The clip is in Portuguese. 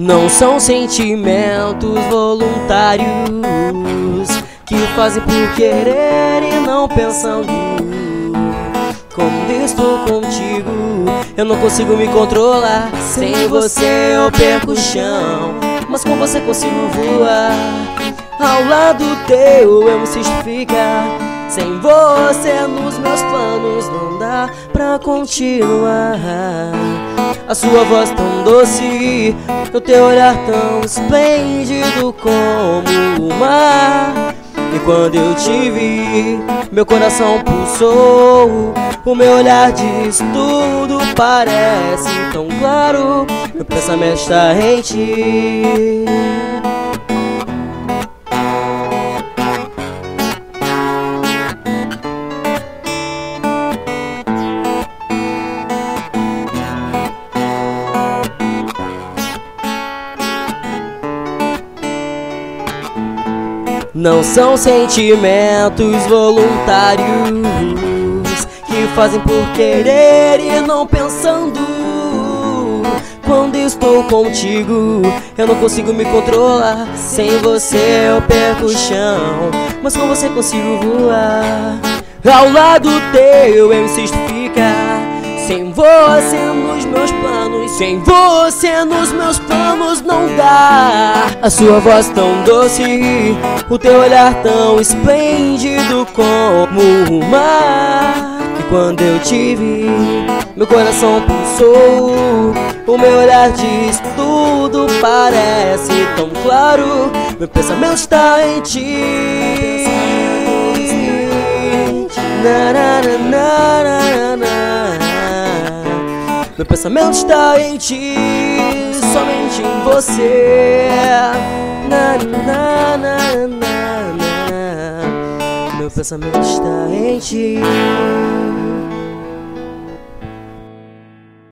Não são sentimentos voluntários que fazem por querer e não pensando. Quando estou contigo, eu não consigo me controlar. Sem você eu perco o chão, mas com você consigo voar. Ao lado teu eu me insisto ficar. Sem você nos meus planos não dá pra continuar. A sua voz tão doce, o teu olhar tão esplêndido como o mar. E quando eu te vi, meu coração pulsou. O meu olhar diz tudo, parece tão claro. Meu pensamento está em ti. Não são sentimentos voluntários que fazem por querer e não pensando. Quando estou contigo, eu não consigo me controlar. Sem você eu perco o chão, mas com você consigo voar. Ao lado teu eu insisto ficar. Sem você nos meus planos, sem você nos meus planos não dá. A sua voz tão doce, o teu olhar tão esplêndido como o mar. E quando eu te vi, meu coração pulsou. O meu olhar diz tudo, parece tão claro. Meu pensamento está em ti. Meu pensamento está em ti, somente em você. Meu pensamento está em ti.